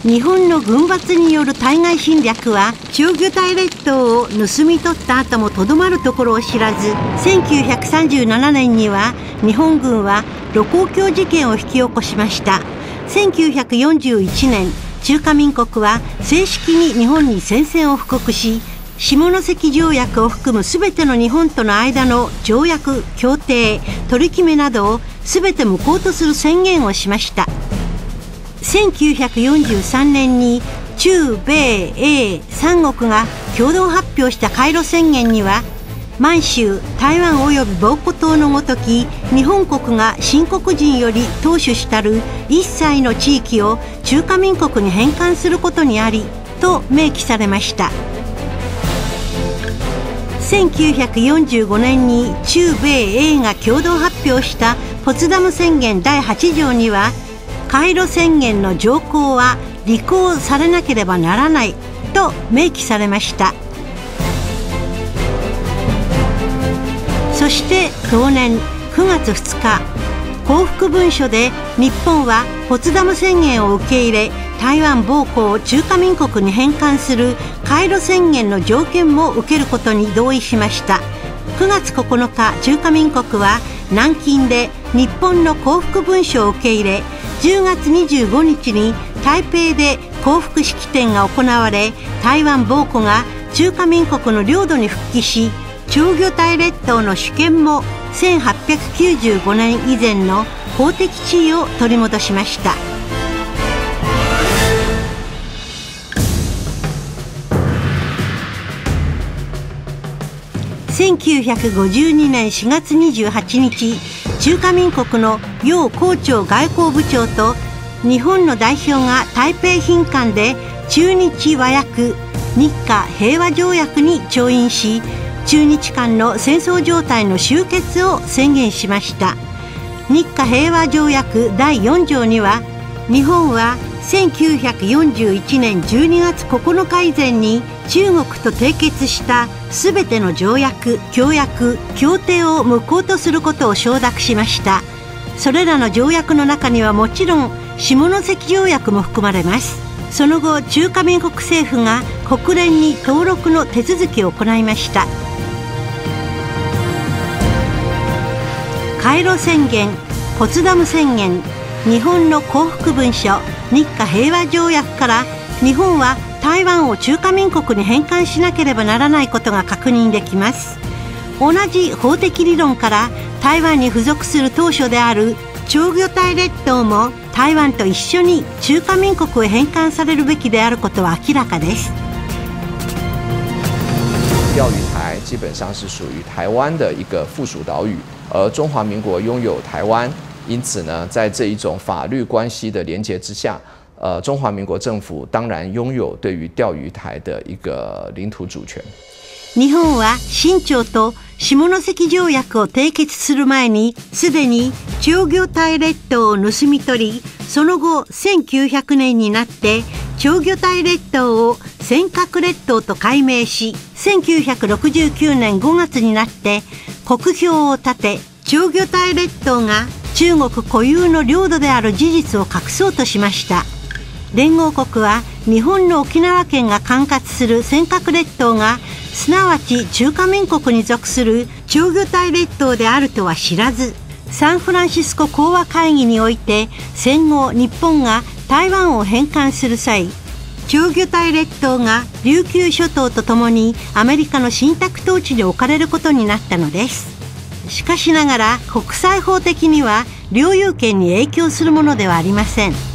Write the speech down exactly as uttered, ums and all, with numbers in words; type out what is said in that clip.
日本の軍閥による対外侵略は釣魚台列島を盗み取った後もとどまるところを知らず、せんきゅうひゃくさんじゅうななねんには日本軍は盧溝橋事件を引き起こしました。せんきゅうひゃくよんじゅういちねん、中華民国は正式に日本に宣戦を布告し、下関条約を含むすべての日本との間の条約、協定、取り決めなどをすべて無効とする宣言をしました。せんきゅうひゃくよんじゅうさんねんに中米英三国が共同発表した海路宣言には、満州、台湾及び澎湖島のごとき日本国が新国人より統取したる一切の地域を中華民国に返還することにありと明記されました。せんきゅうひゃくよんじゅうごねんに中米英が共同発表したポツダム宣言だいはち条には、海路宣言の条項は履行されなければならないと明記されました。そして同年くがつふつか、降伏文書で日本はポツダム宣言を受け入れ、台湾澎湖を中華民国に返還する海路宣言の条件も受けることに同意しました。くがつここのか、中華民国は南京で日本の降伏文書を受け入れ、じゅうがつにじゅうごにちに台北で降伏式典が行われ、台湾澎湖が中華民国の領土に復帰し、釣魚台列島の主権もせんはっぴゃくきゅうじゅうごねん以前の法的地位を取り戻しました。せんきゅうひゃくごじゅうにねんしがつにじゅうはちにち、中華民国の楊光朝外交部長と日本の代表が台北賓館で中日和約日華平和条約に調印し、中日間の戦争状態の終結を宣言しました。日華平和条約だいよん条には、日本はせんきゅうひゃくよんじゅういちねんじゅうにがつここのか以前に中国と締結したすべての条約、協約、協定を無効とすることを承諾しました。それらの条約の中にはもちろん下関条約も含まれます。その後、中華民国政府が国連に登録の手続きを行いました。海路宣言、ポツダム宣言、日本の降伏文書、日華平和条約から日本は台湾を中華民国に返還しなければならないことが確認できます。同じ法的理論から台湾に付属する島嶼である釣魚台列島も台湾と一緒に中華民国へ返還されるべきであることは明らかです。 钓鱼台基本上是属于台湾的一个附属岛屿，而中华民国拥有台湾，因此呢，在这一种法律关系的连结之下，呃，中华民国政府当然拥有对于钓鱼台的一个领土主权。 日本は清朝と下関条約を締結する前にすでに釣魚台列島を盗み取り、その後せんきゅうひゃくねんになって釣魚台列島を尖閣列島と改名し、せんきゅうひゃくろくじゅうきゅうねんごがつになって国標を立て、釣魚台列島が中国固有の領土である事実を隠そうとしました。連合国は日本の沖縄県が管轄する尖閣列島がすなわち中華民国に属する釣魚台列島であるとは知らず、サンフランシスコ講和会議において戦後日本が台湾を返還する際、釣魚台列島が琉球諸島とともにアメリカの信託統治に置かれることになったのです。しかしながら国際法的には領有権に影響するものではありません。